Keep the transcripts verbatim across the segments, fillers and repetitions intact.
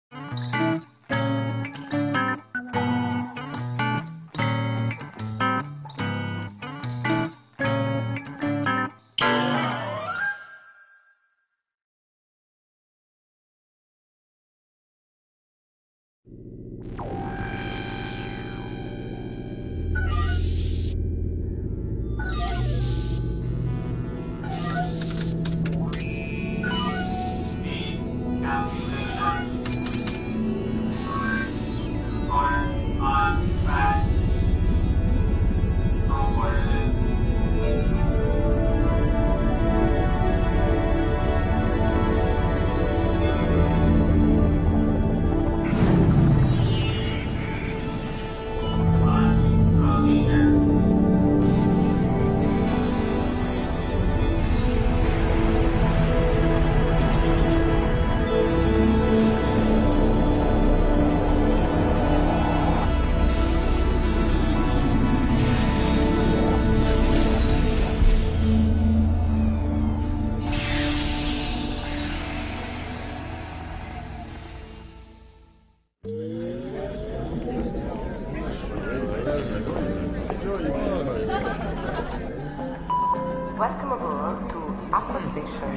Welcome aboard to Aqua Station.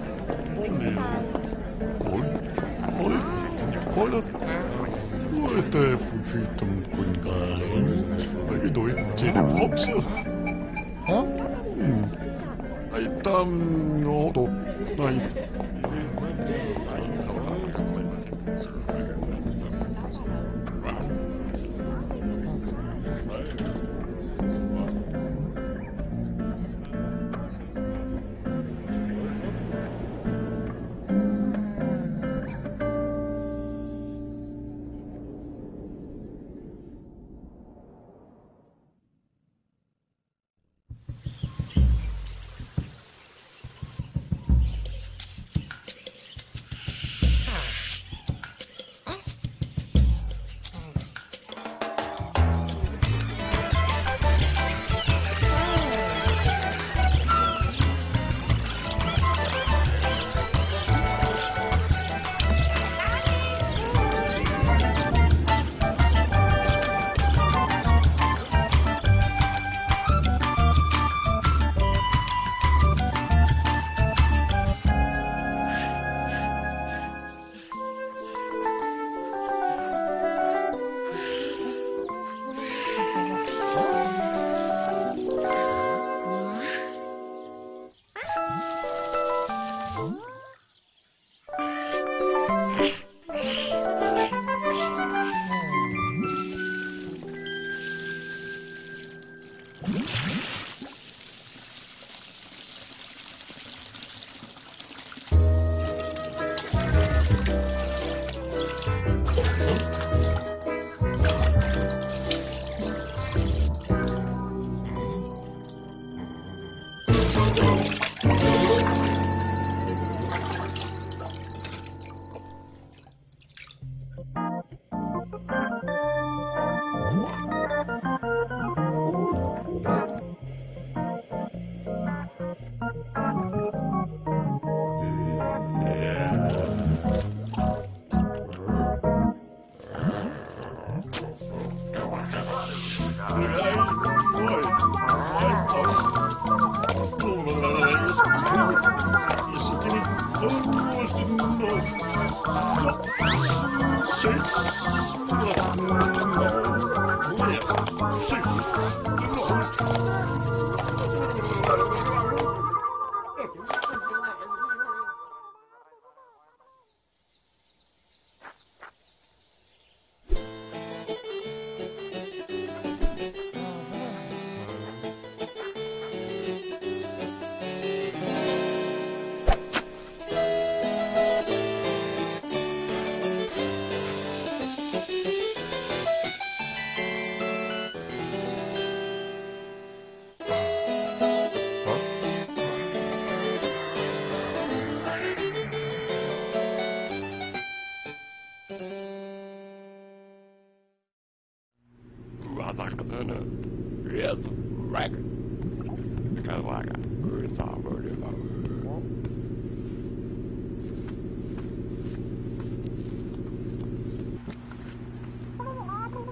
Ой, ой, полет. Ой, это фужитом кунга. Идой, телепопс. Ай, там, ну, то, ай.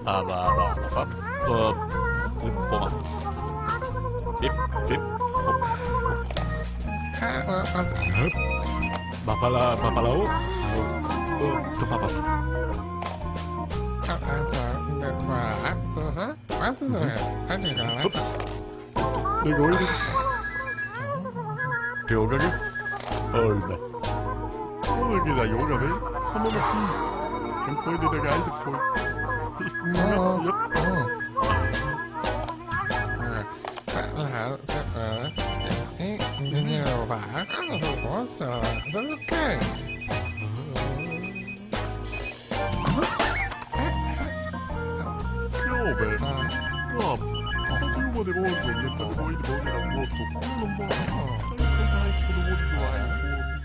Ah, ba, ba, ba, ba. Uh, Bomma. Bip, bip. Bapala, bapalau. Uh, tu papa. Det går inte. Yoga ge? Oj, nej. Oj, det där yoga väl? Kom on, kom. Kan få det där galt för. Ja, ja. Okay. Jobben. Ja. Det var det var det. Det var inte bara det var så. Kom bara. Jag kan inte få det att vara.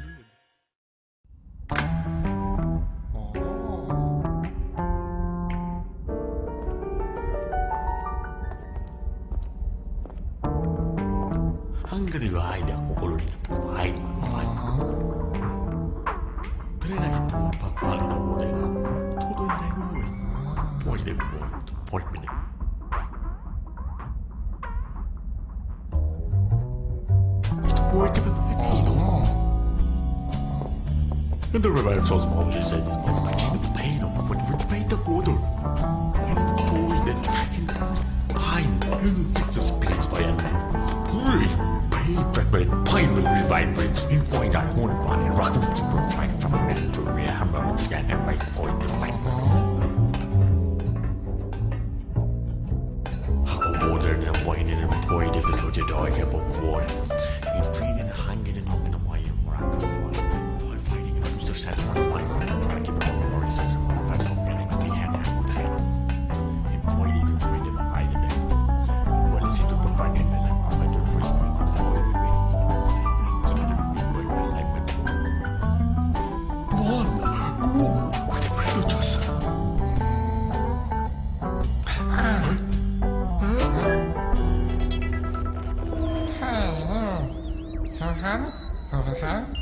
한글이 와이드 고koloni 와이드 와이드 그래가지 pompa qualida odena todo in dai voi poi devo molto poi me poi che pino and the revival so small you said no but you pino what would pay the order and poi the pine and fix the speed by an But finally revives in point I won't run and rock and trying from the men to me hammer and scan and make point the line. How water and wine and point if it was a dog up of war. In train and hanging and up in a wire or I could run. While fighting and booster set on one trying to keep it on or such a fight from getting to the hand and would fail. In point it would read him by the day. Well, see to provide him and I'm going to prison. So, huh? So, huh?